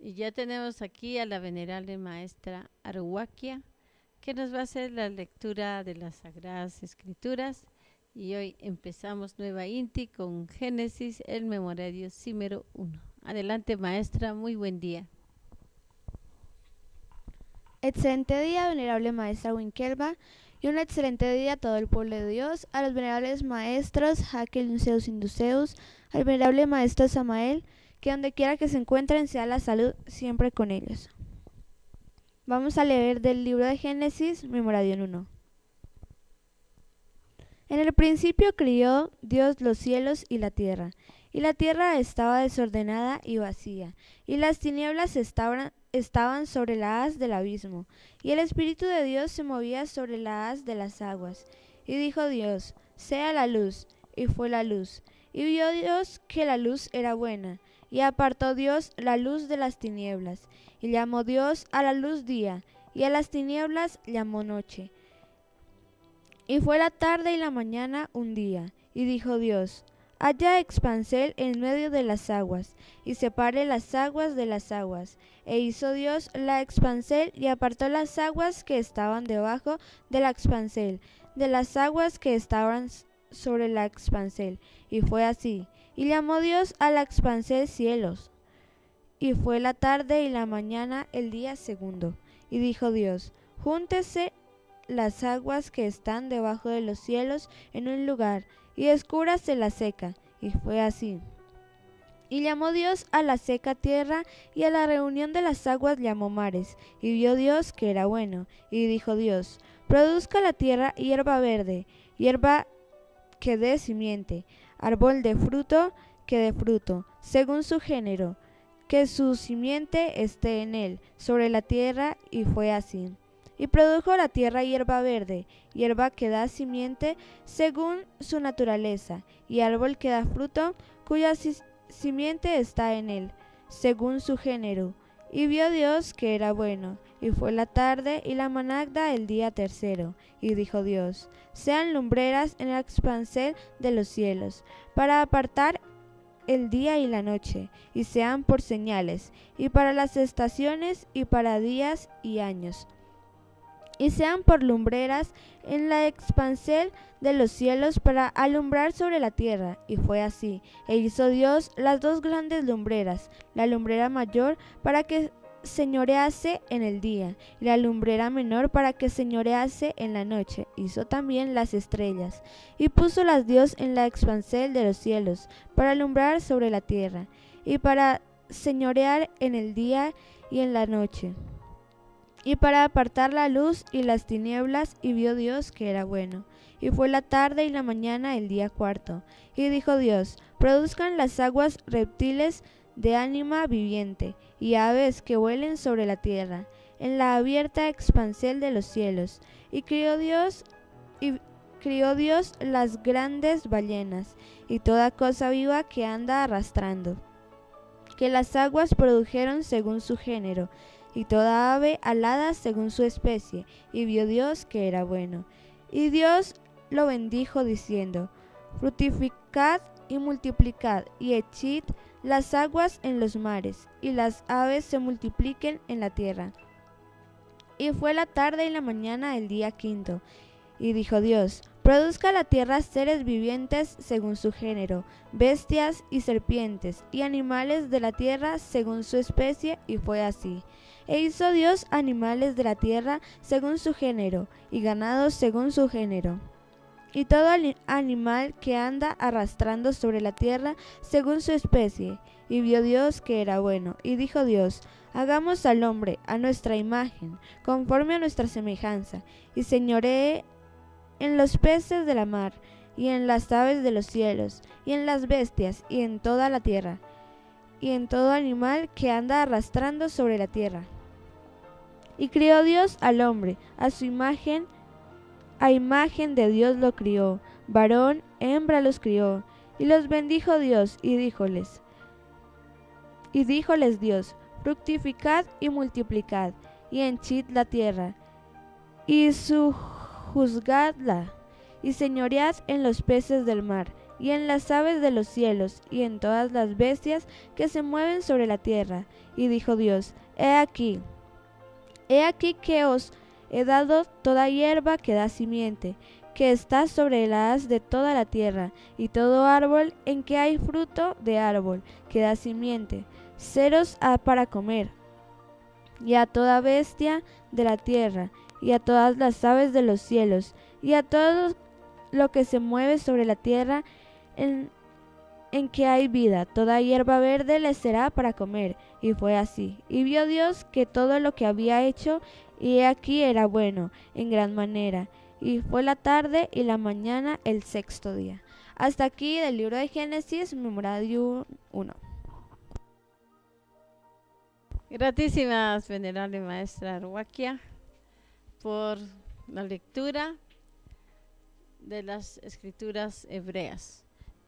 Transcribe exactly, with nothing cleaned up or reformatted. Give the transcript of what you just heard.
Y ya tenemos aquí a la venerable maestra Arhuaquia, que nos va a hacer la lectura de las Sagradas Escrituras. Y hoy empezamos Nueva Inti con Génesis, el Memorario Címero uno. Adelante, maestra, muy buen día. Excelente día, venerable maestra Winkelva, y un excelente día a todo el pueblo de Dios, a los venerables maestros Jaquel, Nuceus, Induceus, al venerable maestro Samael, que donde quiera que se encuentren sea la salud siempre con ellos. Vamos a leer del libro de Génesis, Memorario uno. En el principio crió Dios los cielos y la tierra, y la tierra estaba desordenada y vacía, y las tinieblas estaban, estaban sobre la haz del abismo, y el Espíritu de Dios se movía sobre la haz de las aguas. Y dijo Dios, sea la luz, y fue la luz. Y vio Dios que la luz era buena, y apartó Dios la luz de las tinieblas, y llamó Dios a la luz día, y a las tinieblas llamó noche. Y fue la tarde y la mañana un día, y dijo Dios, haya expansel en medio de las aguas, y separe las aguas de las aguas. E hizo Dios la expansel, y apartó las aguas que estaban debajo de la expansel, de las aguas que estaban sobre la expansel. Y fue así. Y llamó Dios a la expansel cielos. Y fue la tarde y la mañana el día segundo. Y dijo Dios, júntese las aguas que están debajo de los cielos en un lugar, y descúbrase la seca. Y fue así. Y llamó Dios a la seca tierra, y a la reunión de las aguas llamó mares. Y vio Dios que era bueno. Y dijo Dios, produzca la tierra hierba verde, hierba que dé simiente, árbol de fruto que dé fruto, según su género, que su simiente esté en él, sobre la tierra. Y fue así. Y produjo la tierra hierba verde, hierba que da simiente según su naturaleza, y árbol que da fruto, cuya si simiente está en él, según su género. Y vio Dios que era bueno. Y fue la tarde y la mañana el día tercero. Y dijo Dios, sean lumbreras en el expansel de los cielos, para apartar el día y la noche, y sean por señales, y para las estaciones, y para días y años, y sean por lumbreras en la expansel de los cielos para alumbrar sobre la tierra. Y fue así. E hizo Dios las dos grandes lumbreras, la lumbrera mayor para que señorease en el día, y la lumbrera menor para que señorease en la noche. Hizo también las estrellas, y púsolas Dios en la expansel de los cielos, para alumbrar sobre la tierra, y para señorear en el día y en la noche, y para apartar la luz y las tinieblas. Y vio Dios que era bueno. Y fue la tarde y la mañana el día cuarto. Y dijo Dios, produzcan las aguas reptiles de ánima viviente, y aves que vuelen sobre la tierra, en la abierta expansel de los cielos. Y crió Dios, y crió Dios las grandes ballenas, y toda cosa viva que anda arrastrando, que las aguas produjeron según su género, y toda ave alada según su especie. Y vio Dios que era bueno. Y Dios lo bendijo diciendo, fructificad y multiplicad, y echid las aguas en los mares, y las aves se multipliquen en la tierra. Y fue la tarde y la mañana el día quinto. Y dijo Dios, produzca la tierra seres vivientes según su género, bestias y serpientes, y animales de la tierra según su especie. Y fue así. E hizo Dios animales de la tierra según su género, y ganados según su género, y todo animal que anda arrastrando sobre la tierra según su especie. Y vio Dios que era bueno. Y dijo Dios, hagamos al hombre a nuestra imagen, conforme a nuestra semejanza, y señoree en los peces de la mar, y en las aves de los cielos, y en las bestias, y en toda la tierra, y en todo animal que anda arrastrando sobre la tierra. Y crió Dios al hombre, a su imagen, a imagen de Dios lo crió, varón, hembra los crió. Y los bendijo Dios, y díjoles, y díjoles Dios, fructificad y multiplicad, y henchid la tierra, y sujuzgadla, y señoread en los peces del mar, y en las aves de los cielos, y en todas las bestias que se mueven sobre la tierra. Y dijo Dios: He aquí, he aquí que os he dado toda hierba que da simiente, que está sobre la haz de toda la tierra, y todo árbol en que hay fruto de árbol que da simiente, seros ha para comer, y a toda bestia de la tierra, y a todas las aves de los cielos, y a todo lo que se mueve sobre la tierra en, en que hay vida, toda hierba verde les será para comer. Y fue así. Y vio Dios que todo lo que había hecho, y he aquí era bueno en gran manera. Y fue la tarde y la mañana el sexto día. Hasta aquí del libro de Génesis, Memoradium uno. Gratísimas, venerable maestra Arhuaquia, por la lectura de las escrituras hebreas.